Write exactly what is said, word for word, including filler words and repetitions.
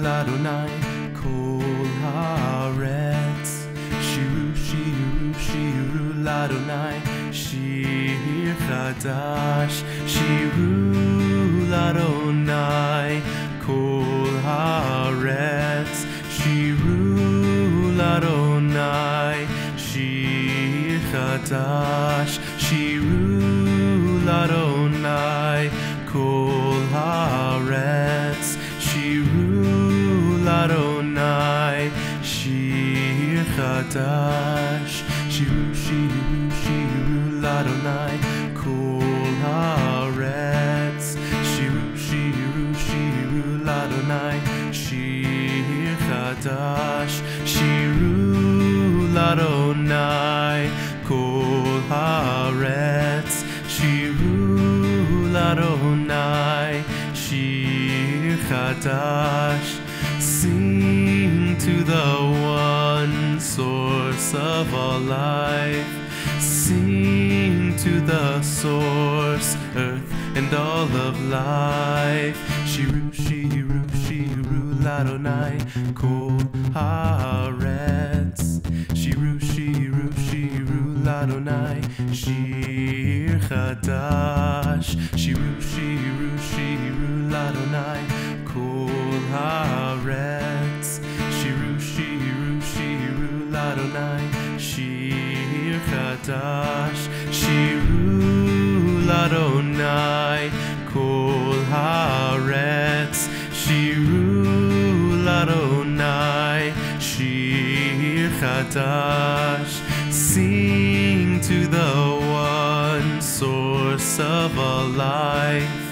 L'adonai Kol Haaretz. Shiru, Shiru, Shiru L'adonai Shir Chadash. Shiru L'adonai Kol Haaretz. Shiru L'adonai Shir Chadash. Shiru L'adonai Kol Haaretz. Shiru L'adonai Shir Chadash. Shiru, Shiru, Shiru L'adonai Kol Haaretz. Shiru, Shiru, Shiru L'adonai Shir Chadash. Shiru L'adonai Kol Haaretz. Shiru L'adonai Shir Chadash. Sing to the one source of all life. Sing to the source, earth and all of life. Shiru, Shiru, Shiru L'adonai Kol Haaretz. Shiru, Shiru, Shiru L'adonai Shir Chadash. Shiru, Shiru, Shiru L'adonai Kol Haaretz. Shiru, Shiru, Shiru L'adonai Shir Chadash. Shiru L'adonai Kol Haaretz. Shiru L'adonai Shir Chadash. Sing to the one source of all life.